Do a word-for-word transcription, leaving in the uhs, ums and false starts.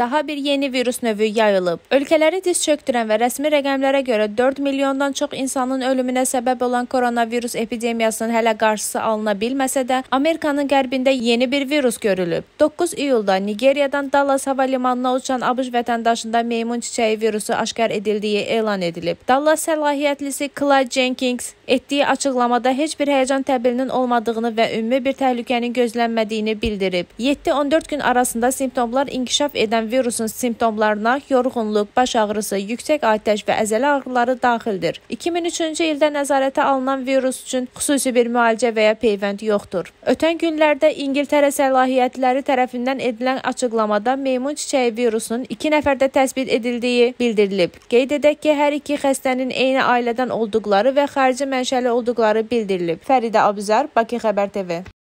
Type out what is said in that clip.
daha bir yeni virüs növü yayılıb. Ölkələri diz çöktürən və rəsmi rəqəmlərə görə dörd milyondan çox insanın ölümünə səbəb olan koronavirus epidemiyasının hələ qarşısı alına bilməsə də, Amerikanın qərbində yeni bir virus görülüb. doqquz iyulda Nigeriyadan Dallas hava limanına uçan ABŞ vətəndaşında meymun çiçəyi virusu aşkar edildiyi elan edilib. Dallas səlahiyyətlisi Clyde Jenkins etdiyi açıqlamada heç bir həyəcan təbilinin olmadığını və ümumi bir təhlükənin gözlənmədiyini bildirib. yeddi on dörd gün arasında simptomlar inkişaf edən virusun simptomlarına yorğunluq, baş ağrısı, yüksək atəş və əzələ ağrıları daxildir. iki min üçüncü ildə nəzarətə alınan virus üçün xüsusi bir müalicə və ya peyvənd yoxdur. Ötən günlərdə İngiltərə səlahiyyətləri tərəfindən edilən açıqlamada meymun çiçəyi virusunun iki nəfərdə təsbit edildiyi bildirilib. Qeyd edək ki, hər iki xəstənin eyni ailədən olduqları və xarici mənşəli olduqları bildirilib. Fəridə Abuzar, Bakı Xəbər T V.